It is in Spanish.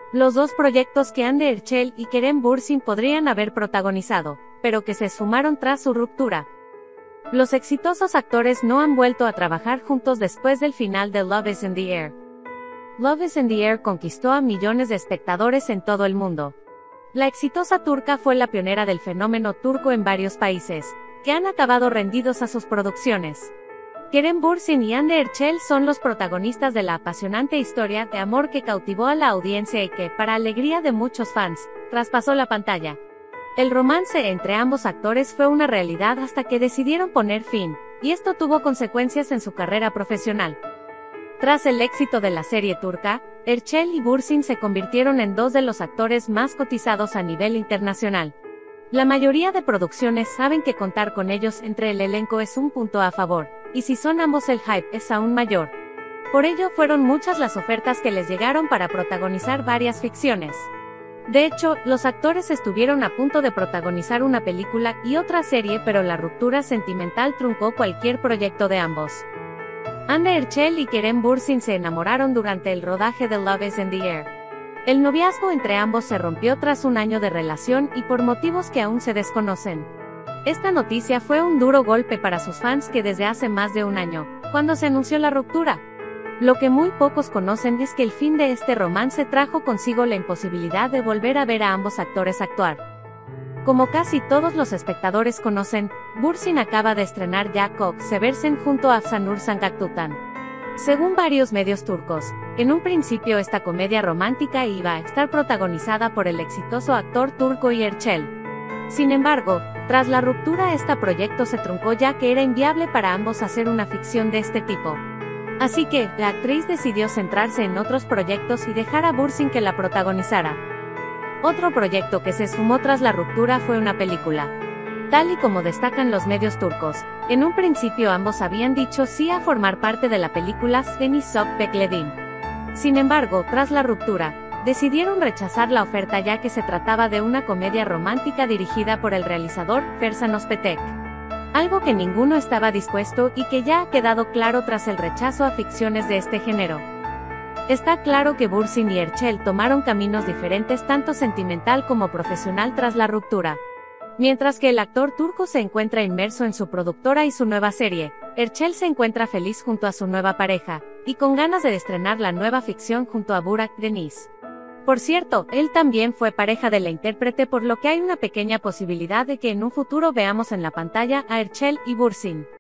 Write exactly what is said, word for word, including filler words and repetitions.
Los dos proyectos que Hande Erçel y Kerem Bürsin podrían haber protagonizado, pero que se esfumaron tras su ruptura. Los exitosos actores no han vuelto a trabajar juntos después del final de Love is in the Air. Love is in the Air conquistó a millones de espectadores en todo el mundo. La exitosa turca fue la pionera del fenómeno turco en varios países, que han acabado rendidos a sus producciones. Kerem Bürsin y Hande Erçel son los protagonistas de la apasionante historia de amor que cautivó a la audiencia y que, para alegría de muchos fans, traspasó la pantalla. El romance entre ambos actores fue una realidad hasta que decidieron poner fin, y esto tuvo consecuencias en su carrera profesional. Tras el éxito de la serie turca, Erçel y Bürsin se convirtieron en dos de los actores más cotizados a nivel internacional. La mayoría de producciones saben que contar con ellos entre el elenco es un punto a favor, y si son ambos el hype es aún mayor. Por ello fueron muchas las ofertas que les llegaron para protagonizar varias ficciones. De hecho, los actores estuvieron a punto de protagonizar una película y otra serie, pero la ruptura sentimental truncó cualquier proyecto de ambos. Hande Erçel y Kerem Bürsin se enamoraron durante el rodaje de Love is in the Air. El noviazgo entre ambos se rompió tras un año de relación y por motivos que aún se desconocen. Esta noticia fue un duro golpe para sus fans que desde hace más de un año, cuando se anunció la ruptura. Lo que muy pocos conocen es que el fin de este romance trajo consigo la imposibilidad de volver a ver a ambos actores actuar. Como casi todos los espectadores conocen, Bürsin acaba de estrenar Yakob Seversen junto a Afsanur Sancaktutan. Según varios medios turcos, en un principio esta comedia romántica iba a estar protagonizada por el exitoso actor turco Erçel. Sin embargo, tras la ruptura este proyecto se truncó ya que era inviable para ambos hacer una ficción de este tipo. Así que, la actriz decidió centrarse en otros proyectos y dejar a Bürsin que la protagonizara. Otro proyecto que se sumó tras la ruptura fue una película. Tal y como destacan los medios turcos, en un principio ambos habían dicho sí a formar parte de la película Seni Çok Bekledim. Sin embargo, tras la ruptura, decidieron rechazar la oferta ya que se trataba de una comedia romántica dirigida por el realizador Fersan Özpetek. Algo que ninguno estaba dispuesto y que ya ha quedado claro tras el rechazo a ficciones de este género. Está claro que Bürsin y Erçel tomaron caminos diferentes tanto sentimental como profesional tras la ruptura. Mientras que el actor turco se encuentra inmerso en su productora y su nueva serie, Erçel se encuentra feliz junto a su nueva pareja, y con ganas de estrenar la nueva ficción junto a Burak Deniz. Por cierto, él también fue pareja de la intérprete, por lo que hay una pequeña posibilidad de que en un futuro veamos en la pantalla a Erçel y Bürsin.